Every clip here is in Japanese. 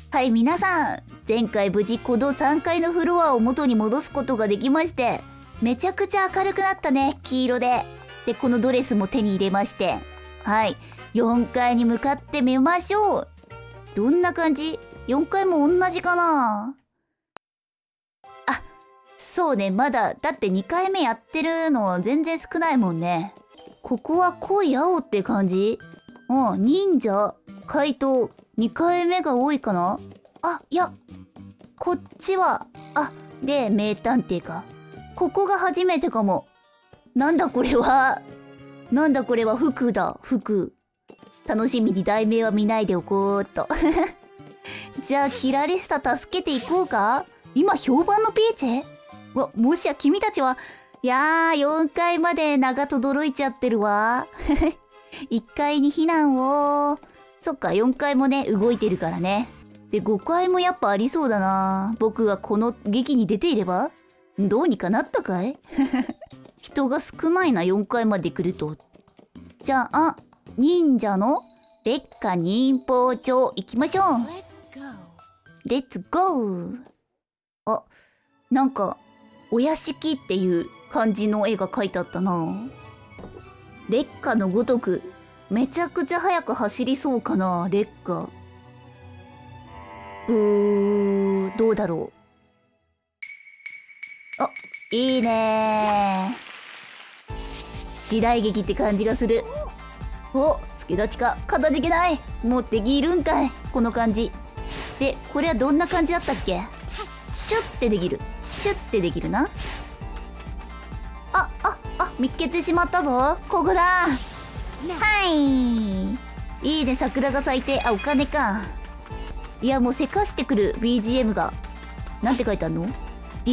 はい、皆さん、前回無事この3階のフロアを元に戻すことができまして、めちゃくちゃ明るくなったね、黄色で。で、このドレスも手に入れまして、はい、4階に向かってみましょう。どんな感じ？ 4 階も同じかな？あ、そうね、まだ、だって2回目やってるの全然少ないもんね。ここは濃い青って感じ？うん、忍者、怪盗、2回目が多いかな？あ、いや、こっちは、で、名探偵か。ここが初めてかも。なんだこれは。なんだこれは、服だ、服。楽しみに題名は見ないでおこうっと。じゃあ、キラリスタ助けていこうか？今評判のピーチェ？もしや君たちは、いやー、4階まで長轟いちゃってるわ。1階に避難を。そっか、4階もね、動いてるからね。で、5階もやっぱありそうだな。僕がこの劇に出ていればどうにかなったかい？人が少ないな、4階まで来ると。じゃあ、忍者の烈火忍法帳行きましょう。レッツゴー。あ、なんか、お屋敷っていう感じの絵が描いてあったな。烈火のごとく、めちゃくちゃ速く走りそうかな、烈火。どうだろう。あ、いいねー。時代劇って感じがする。お、助立ちか、かたじけない。もうできるんかい、この感じ。で、これはどんな感じだったっけ？シュッてできる。シュッてできるな。見っけてしまったぞ。ここだ。はい。いいね、桜が咲いて、お金か。いや、もうせかしてくる BGM が。なんて書いてあるの？ど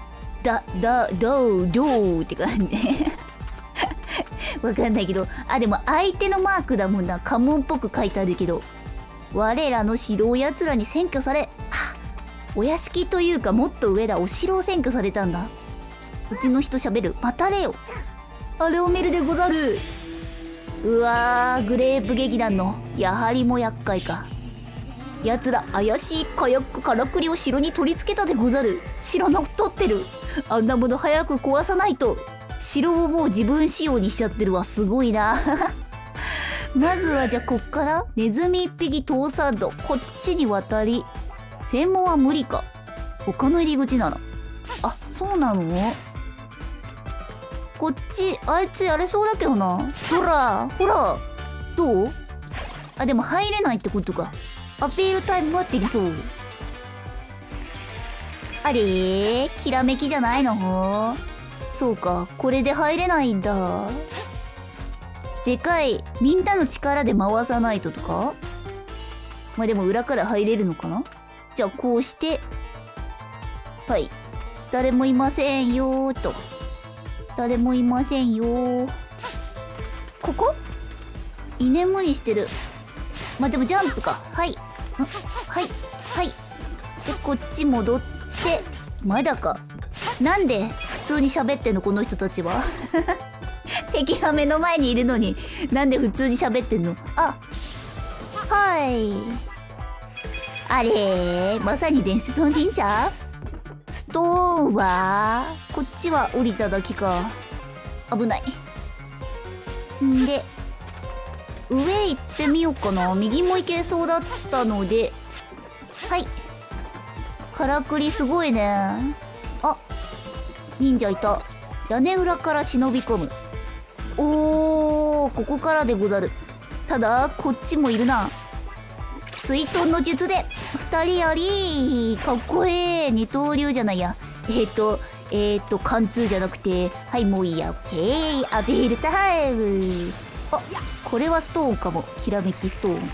うって感じね。わかんないけど。でも相手のマークだもんな。家紋っぽく書いてあるけど。我らの城を奴らに占拠され、お屋敷というかもっと上だ。お城を占拠されたんだ。うちの人喋る。またれよ。あれを見るでござる。うわー、グレープ劇団のやはりも厄介か。奴ら怪しいからくりを城に取り付けたでござる。城の取ってる。あんなもの早く壊さないと。城をもう自分仕様にしちゃってるわ。すごいな。まずはじゃあこっからネズミ1匹通さんとこっちに渡り、専門は無理か。他の入り口なの？そうなの？こっちあいつやれそうだけどな。ほらどう？でも入れないってことか。アピールタイムはできそう。あれー、きらめきじゃないの？そうか、これで入れないんだ。でかい、みんなの力で回さないととか？でも裏から入れるのかな？じゃあこうして、はい。誰もいませんよーと。誰もいませんよー。ここ？居眠りしてる。でもジャンプか。はい。はい。で、こっち戻って、まだか。なんで普通に喋ってんのこの人たちは。敵が目の前にいるのに、なんで普通に喋ってんの？はい。あれー、まさに伝説の神社？ストーンはこっちは降りただけか。危ない。んで、上行ってみようかな。右も行けそうだったので、はい。からくりすごいね。忍者いた。屋根裏から忍び込む。ここからでござる。ただ、こっちもいるな。水遁の術で2人やり。かっこいい。二刀流じゃないや。貫通じゃなくて、はい、もういいや。オッケー。アピールタイム。これはストーンかも。ひらめきストーン。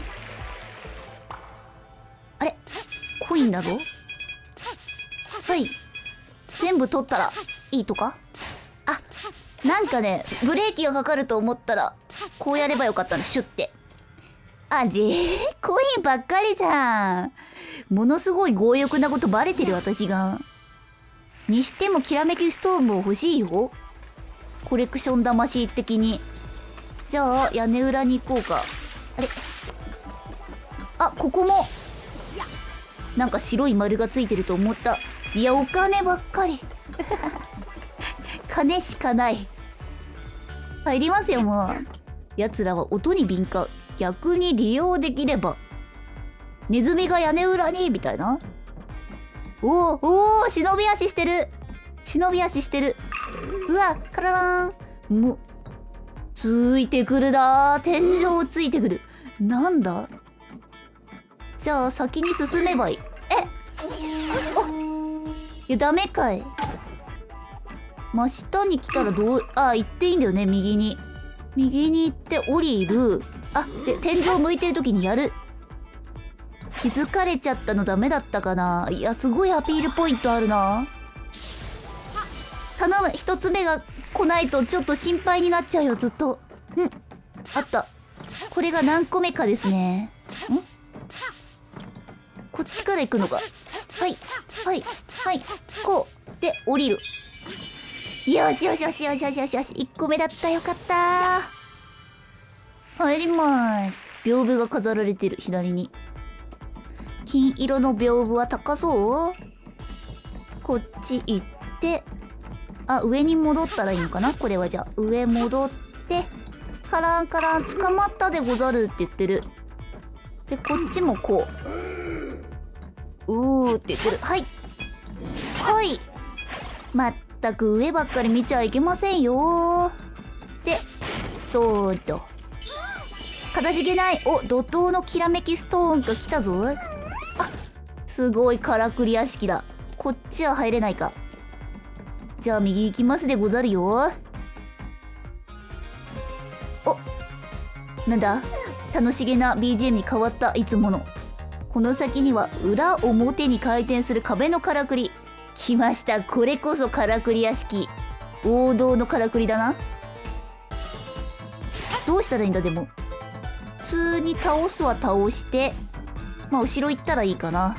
あれ？コインだぞ。はい。全部取ったらいいとか？なんかね、ブレーキがかかると思ったら、こうやればよかったの。シュッて。あれ？コインばっかりじゃん。ものすごい強欲なことバレてる私が。にしてもきらめきストーンも欲しいよ。コレクション魂的に。じゃあ、屋根裏に行こうか。あれ？ここも。 なんか白い丸がついてると思った。いや、お金ばっかり。金しかない。入りますよ、もう。奴らは音に敏感。逆に利用できれば。ネズミが屋根裏にみたいな。おお、忍び足してる。忍び足してる。うわ、カララーン。もう、ついてくるなー。天井ついてくる。なんだ？じゃあ先に進めばいい。いや、ダメかい。真下に来たらどう、行っていいんだよね、右に。右に行って降りる。で、天井向いてる時にやる。気づかれちゃったのダメだったかな。いや、すごいアピールポイントあるな。頼む、一つ目が来ないとちょっと心配になっちゃうよ、ずっと。あった。これが何個目かですね。こっちから行くのか。はい、はい、はい、こう。で、降りる。よしよしよしよしよしよしよし。1個目だった。よかったー。入ります。屏風が飾られてる、左に。金色の屏風は高そう？こっち行って、上に戻ったらいいのかなこれは。じゃあ、上戻って、カランカラン、捕まったでござるって言ってる。で、こっちもこう。って言ってる。はい。はい。まったく上ばっかり見ちゃいけませんよ。で、どうぞ。かたじけない。怒涛のきらめきストーンが来たぞ。すごいからくり屋敷だ。こっちは入れないか。じゃあ右行きますでござるよ。なんだ？楽しげな BGM に変わった。いつもの。この先には裏表に回転する壁のからくり。来ました。これこそからくり屋敷。王道のからくりだな。どうしたらいいんだでも。普通に倒すは倒して、後ろ行ったらいいかな。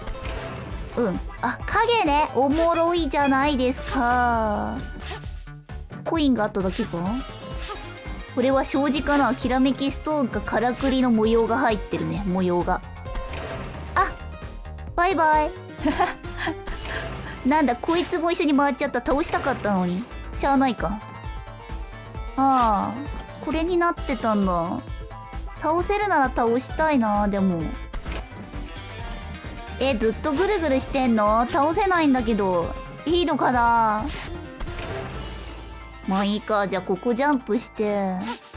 影ね。おもろいじゃないですか。コインがあっただけか。これは障子かな。きらめきストーンかからくりの模様が入ってるね。模様が。バイバイ。なんだ、こいつも一緒に回っちゃった。倒したかったのに。しゃあないか。これになってたんだ。倒せるなら倒したいな。でもずっとぐるぐるしてんの？倒せないんだけど。いいのかな？まあいいか。じゃあここジャンプして、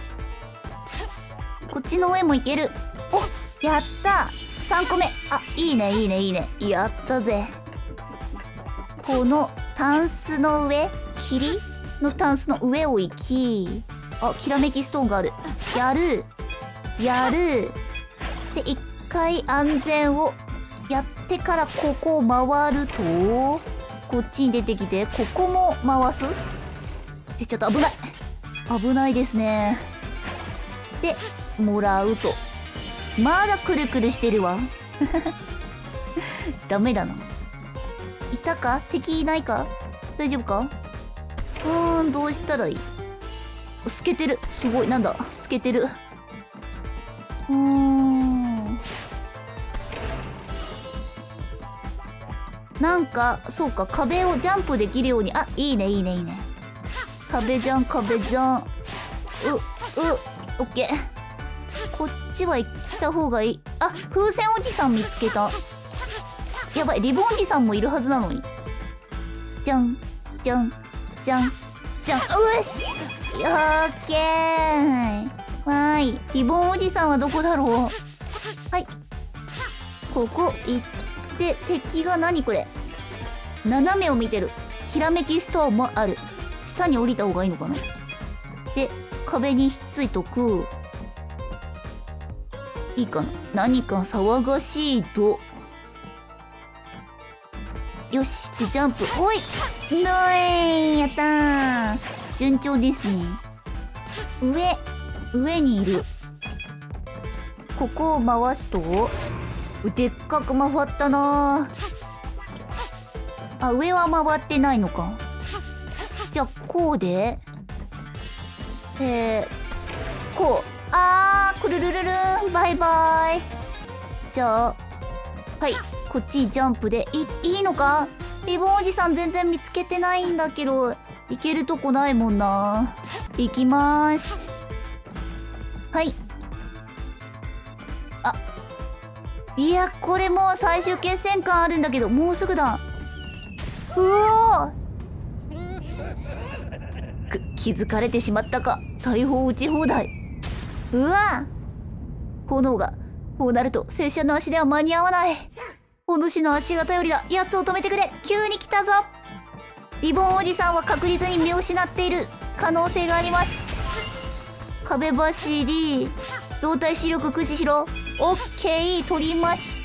こっちの上もいける。やった。3個目。いいねいいねいいね。やったぜ。このタンスの上、霧のタンスの上を行き、きらめきストーンがある。やる。で、一回安全をやってからここを回ると、こっちに出てきて、ここも回す。で、ちょっと危ない。危ないですね。で、もらうと。まだくるくるしてるわ。ダメだな。いたか？敵いないか？大丈夫か？どうしたらいい？透けてる。すごい。なんだ？透けてる。なんか、そうか。壁をジャンプできるように。いいね、いいね、いいね。壁じゃん、壁じゃん。オッケー。こっちは行った方がいい。風船おじさん見つけた。やばい、リボンおじさんもいるはずなのに。じゃん、じゃん、じゃん、じゃん。よし！オッケー。わーい。リボンおじさんはどこだろう？はい。ここ行って、敵が何これ？斜めを見てる。ひらめきストーンもある。下に降りた方がいいのかな？で、壁にひっついとく。いいかな？何か騒がしいと。よし。で、ジャンプ。ほい！やったー。順調ですね。上にいる。ここを回すと、でっかく回ったなー。上は回ってないのか。じゃあ、こうで、こう。くるるるるん。バイバイ。じゃあ、はい。ここっちジャンプでいいのか？リボンおじさん全然見つけてないんだけど、行けるとこないもんな。行きまーす。はい。あ、いや、これもう最終決戦感あるんだけど、もうすぐだ。うおー、気づかれてしまったか。大砲撃ち放題。うわ、炎が。こうなると拙者の足では間に合わない。お主の足が頼りだ。奴を止めてくれ。急に来たぞ。リボンおじさんは確実に見失っている可能性があります。壁走り、動体視力駆使しろ。オッケー、取りました。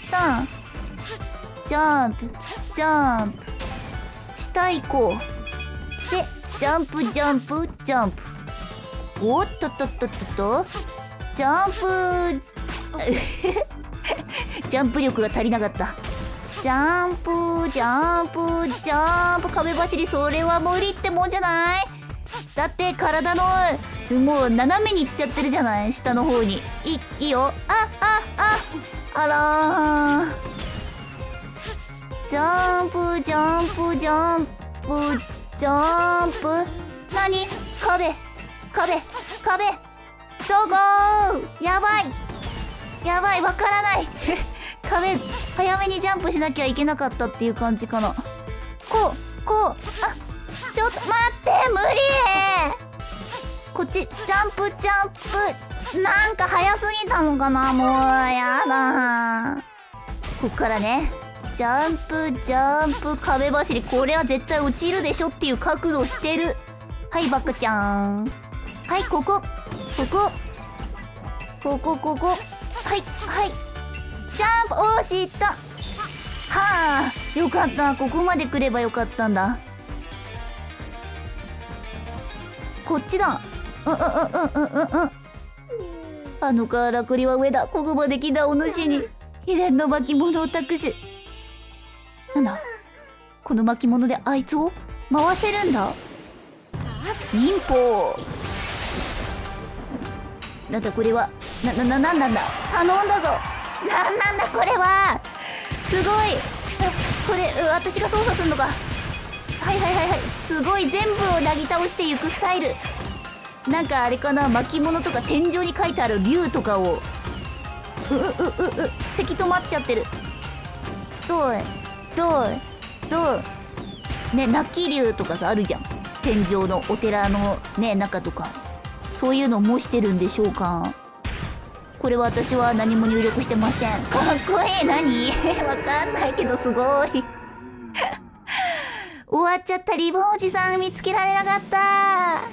ジャンプジャンプ、下行こう。でジャンプジャンプジャンプ。おっとっとっとっとっと、ジャンプジャンプ力が足りなかった。ジャンプジャンプジャンプ、壁走り、それは無理ってもんじゃない？だって体のもう斜めにいっちゃってるじゃない、下の方に。いいよ。あらー、ジャンプジャンプジャンプジャンプ。何？壁どこー？やばい、わからない壁、早めにジャンプしなきゃいけなかったっていう感じかな。こう、あ、ちょっと待って、無理。こっちジャンプなんか早すぎたのかな、もうやだ。こっからね、ジャンプ壁走り、これは絶対落ちるでしょっていう角度してる。はい、バカちゃん。はい、ここはい、ジャンプ、押した。はあ、よかった。ここまで来ればよかったんだ。こっちだ。あのからくりは上だ。ここまで来たお主に秘伝の巻物を託す。なんだ、この巻物であいつを回せるんだ。忍法。なんだこれは。なんだ。頼んだぞ。なんだこれは。すごい。これ私が操作するのか。はい。すごい、全部をなぎ倒していくスタイル。なんかあれかな、巻物とか天井に書いてある竜とかをせき止まっちゃってる。どうね、泣き竜とかさあるじゃん、天井のお寺のね中とか。そういうのもしてるんでしょうか。これは私は何も入力してません。かっこいい。何わかんないけどすごい終わっちゃった。リボンおじさん見つけられなかった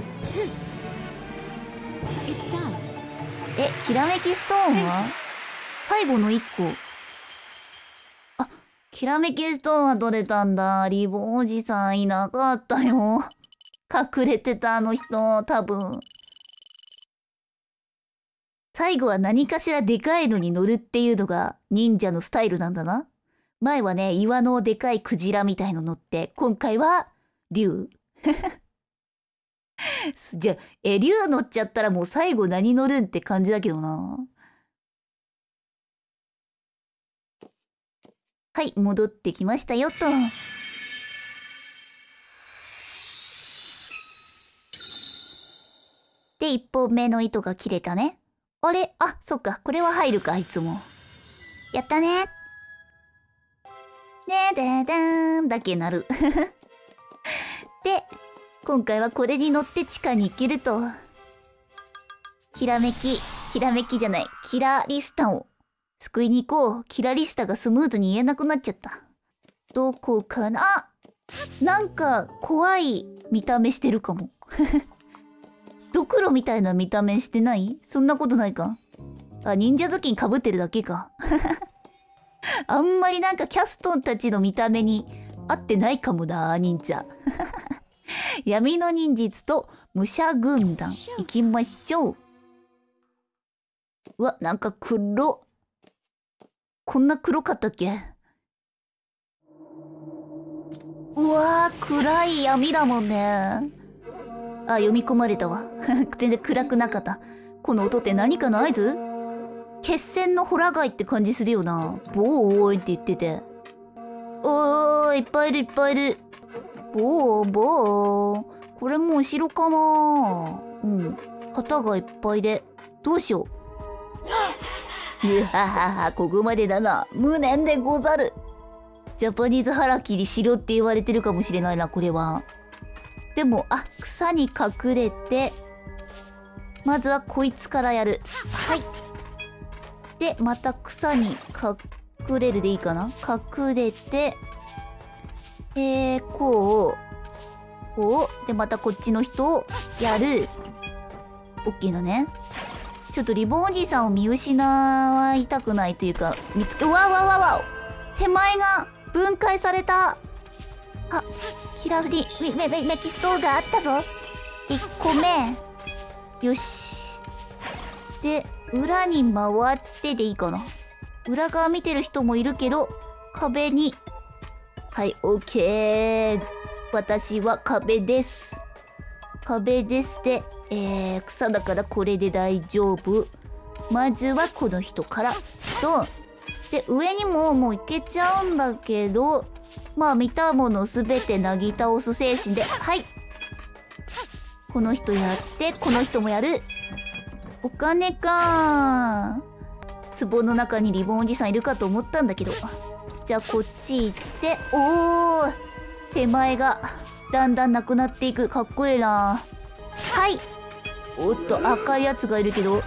きらめきストーンは最後の1個。あ、きらめきストーンは取れたんだ。リボンおじさんいなかったよ。隠れてた、あの人多分。最後は何かしらでかいのに乗るっていうのが忍者のスタイルなんだな。前はね、岩のでかいクジラみたいの乗って、今回は竜じゃあ、竜乗っちゃったらもう最後何乗るんって感じだけどな。はい、戻ってきましたよと。で、1本目の糸が切れたね。あれ、あ、そっか、これは入るか、いつも。やったね。ねででーんだけなる。で、今回はこれに乗って地下に行けると。きらめきじゃない、キラリスタを救いに行こう。キラリスタがスムーズに言えなくなっちゃった。どこかな。なんか怖い見た目してるかも。ドクロみたいな見た目してない？そんなことないか。あ、忍者頭巾かぶってるだけか。あんまりなんかキャストンたちの見た目に合ってないかもな、忍者。闇の忍術と武者軍団行きましょう。うわ、なんか黒。こんな黒かったっけ？うわー、暗い闇だもんね。あ、読み込まれたわ。全然暗くなかった。この音って何かの合図？決戦のホラガイって感じするよな。ボーイって言ってて。 おー、いっぱいいるいっぱいいる。ボーボー。これもう後ろかな。うん。旗がいっぱいで。どうしよう。ぬははは、ここまでだな。無念でござる。ジャパニーズハラキリしろって言われてるかもしれないな、これは。でも、あ、草に隠れて、まずはこいつからやる。はい。で、また草に隠れるでいいかな。隠れて、こう。で、またこっちの人をやる。オッケーだね。ちょっとリボンおじさんを見失いたくないというか、うわわわわ手前が分解された。あ、キラリ、メキストーがあったぞ。1個目。よし。で、裏に回ってでいいかな。裏側見てる人もいるけど、壁に。はい、オッケー。私は壁です。壁ですで、草だからこれで大丈夫。まずはこの人から。と、で、上にももういけちゃうんだけど、まあ見たものすべてなぎ倒す精神で、はい。この人やって、この人もやる。お金かー。壺の中にリボンおじさんいるかと思ったんだけど。じゃあこっち行って、おー、手前がだんだんなくなっていく。かっこいいな。はい。おっと、赤いやつがいるけど。はい。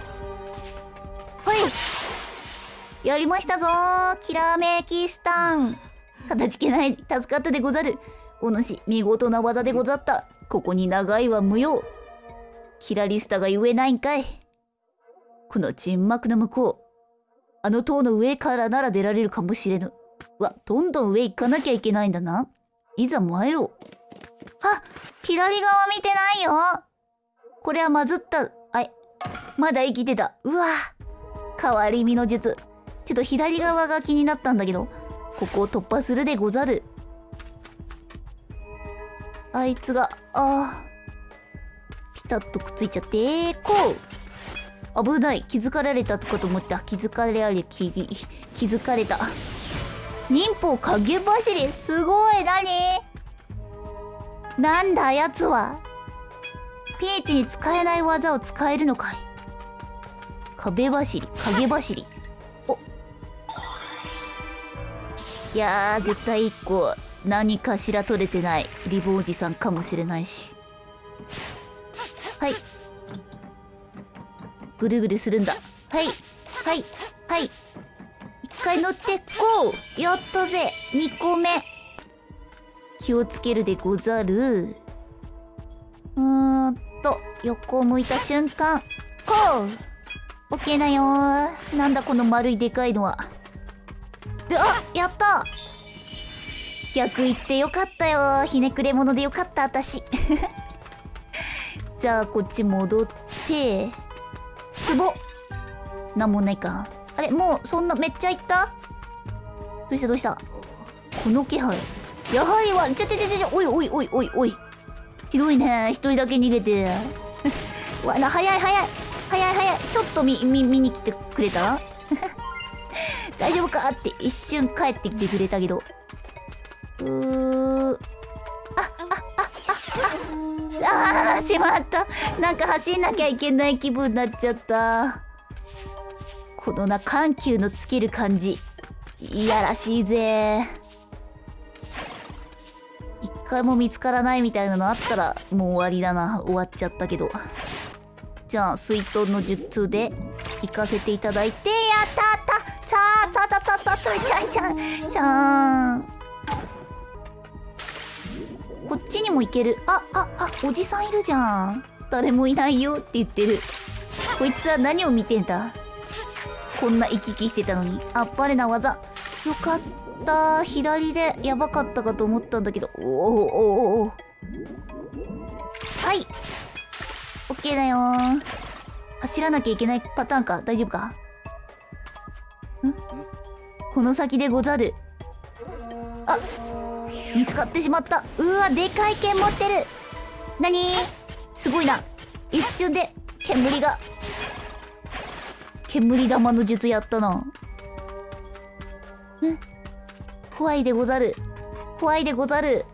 やりましたぞー。キラメキスタン。かたじけない。助かったでござる。お主、見事な技でござった。ここに長いは無用。キラリスタが言えないんかい。この沈黙の向こう。あの塔の上からなら出られるかもしれぬ。どんどん上行かなきゃいけないんだな。いざ参ろう。あ、左側見てないよ。これはまずった。まだ生きてた。うわ、変わり身の術。ちょっと左側が気になったんだけど、ここを突破するでござる。あいつが、ピタッとくっついちゃって、こう。危ない。気づかれたとかと思った。気づかれた。忍法影走り。すごい。なんだやつは。ピーチに使えない技を使えるのかい。影走り。お、いやー、絶対1個何かしら取れてないリボおじさんかもしれないし。はい。ぐるぐるするんだ。はい。1回乗ってこう。やったぜ。2個目。気をつけるでござる。横を向いた瞬間。こう。オッケーだよー。なんだこの丸いでかいのは。やった。逆行ってよかったよ。ひねくれ者でよかった、私。じゃあ、こっち戻って。壺。なんもないか。あれ、もう、そんな、めっちゃ行った？どうしたこの気配。やはりは、おい。ひどいね。一人だけ逃げて。早い。ちょっと見に来てくれた？大丈夫かって一瞬帰ってきてくれたけど。しまった。なんか走んなきゃいけない気分になっちゃった。この緩急のつける感じ。いやらしいぜ。一回も見つからないみたいなのあったらもう終わりだな。終わっちゃったけど。じゃあ水遁の術で行かせていただいて、やったちゃん。こっちにも行ける。おじさんいるじゃん。誰もいないよって言ってる。こいつは何を見てんだ。こんな行き来してたのに。あっぱれな技。よかった。左でやばかったかと思ったんだけど。はい。オッケーだよー。走らなきゃいけないパターンか。大丈夫か？この先でござる。見つかってしまった。うわ、でかい剣持ってる。すごいな。一瞬で煙玉の術やったな。 怖いでござる。怖いでござる。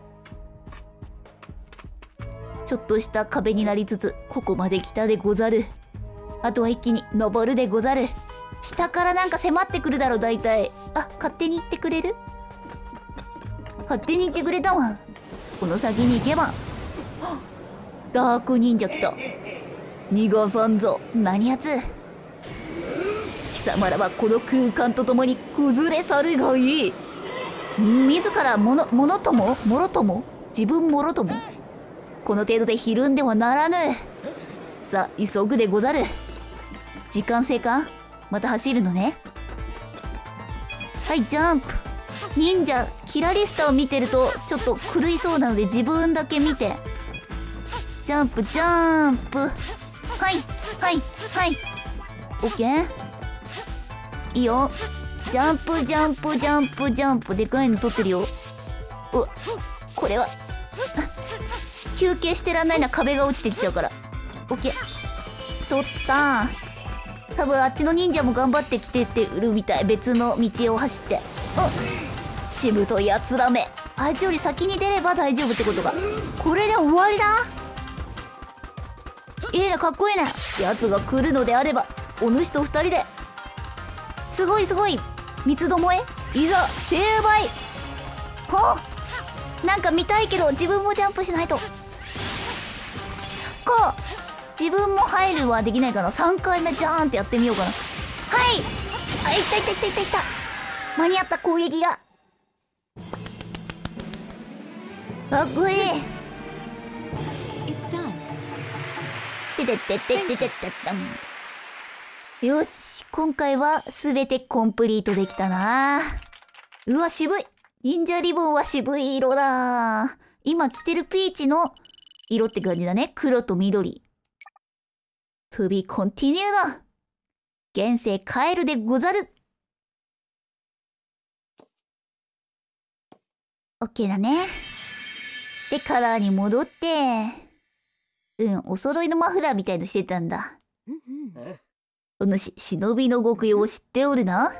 ちょっとした壁になりつつ、ここまで来たでござる。あとは一気に登るでござる。下からなんか迫ってくるだろ、大体。あ、勝手に行ってくれる？勝手に行ってくれたわ。この先に行けば。ダーク忍者来た。逃がさんぞ。何やつ。貴様らはこの空間とともに崩れ去るがいい。自らものとも自分もろとも。この程度でひるんではならぬ。さあ急ぐでござる。時間制か。また走るのね。はい、ジャンプ。忍者キラリスタを見てるとちょっと狂いそうなので自分だけ見て。ジャンプジャンプ。はいはいはい。オッケー。いいよ。ジャンプジャンプジャンプジャンプ。でかいの取ってるよ。これは休憩してらんないな。壁が落ちてきちゃうから。オッケー。取った。多分あっちの忍者も頑張ってきてってるみたい。別の道を走って。しぶといやつらめ。あいつより先に出れば大丈夫ってことか。これで終わりだ。いいね、かっこいいね。やつが来るのであればお主と二人で。すごいすごい。三つどもえいざ成敗。なんか見たいけど自分もジャンプしないと。自分も入るはできないかな。3回目ジャーンってやってみようかな。はい。あ、いったいったいったいったいった。間に合った。攻撃がかっこいい。てててててててて。よし、今回はすべてコンプリートできたな。うわ、渋い。忍者リボンは渋い色だ。今着てるピーチの色って感じだね。黒と緑。To be continued だ。現世帰るでござる。OK だね。で、カラーに戻って、お揃いのマフラーみたいのしてたんだ。お主、忍びの極意を知っておるな。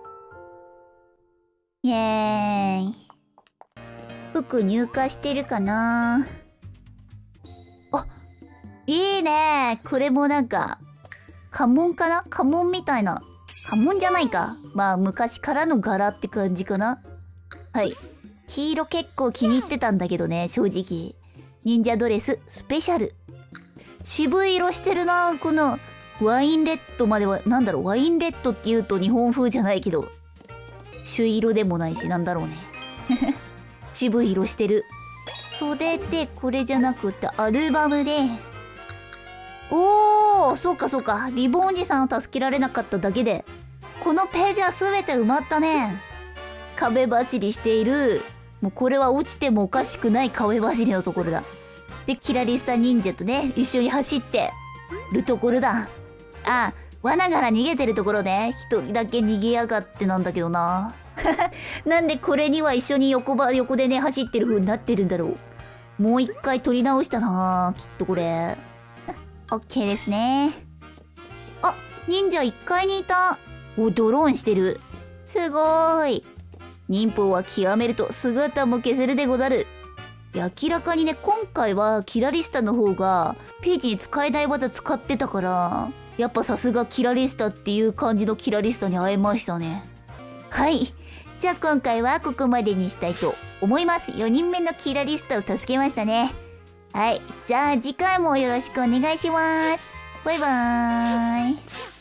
イエーイ。服入荷してるかな。あ、いいね。これもなんか、家紋かな。家紋みたいな。家紋じゃないか。まあ、昔からの柄って感じかな。はい。黄色結構気に入ってたんだけどね、正直。忍者ドレススペシャル。渋い色してるな。このワインレッドまでは、なんだろう、ワインレッドって言うと日本風じゃないけど、朱色でもないし、なんだろうね。渋い色してる。それで、これじゃなくて、アルバムで、そうかそうか。リボンおじさんを助けられなかっただけで、このページは全て埋まったね。壁走りしている。もうこれは落ちてもおかしくない壁走りのところだ。で、キラリスタ忍者とね、一緒に走ってるところだ。罠から逃げてるところね。一人だけ逃げやがってなんだけどな。なんでこれには一緒に横でね、走ってる風になってるんだろう。もう一回撮り直したな、きっとこれ。OK ですね。あ、忍者1階にいた。ドローンしてる。すごーい。忍法は極めると姿も消せるでござる。明らかにね、今回はキラリスタの方がピーチに使えない技使ってたから、やっぱさすがキラリスタっていう感じのキラリスタに会えましたね。はい。じゃあ今回はここまでにしたいと思います。4人目のキラリスタを助けましたね。はい。じゃあ次回もよろしくお願いします。バイバーイ。